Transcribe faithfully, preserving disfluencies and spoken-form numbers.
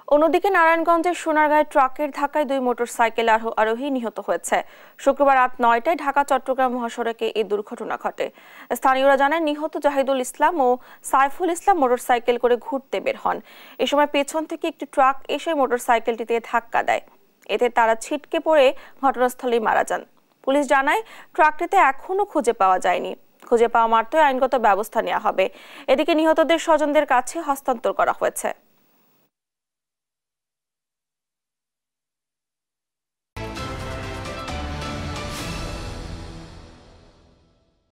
অন্যদিকে নারায়ণগঞ্জের সোনারগাঁয়ে ট্রাকের ধাক্কায় দুই মোটরসাইকেল আরোহী নিহত হয়েছে। শুক্রবার রাত নয়টায় ঢাকা চট্টগ্রাম মহাসড়কে এই দুর্ঘটনা ঘটে। স্থানীয়রা জানায়, নিহত জাহিদুল ইসলাম ও সাইফুল ইসলাম মোটরসাইকেল করে ঘুরতে বের হন। এ সময় পেছন থেকে একটি ট্রাক এসে মোটরসাইকেলটিতে ধাক্কা দেয়। এতে তারা ছিটকে পড়ে ঘটনাস্থলেই মারা যান। পুলিশ জানায়, ট্রাকটিতে এখনো খুঁজে পাওয়া যায়নি। খুঁজে পাওয়া মাত্রই আইনগত ব্যবস্থা নেওয়া হবে। এদিকে নিহতদের স্বজনদের কাছে হস্তান্তর করা হয়েছে।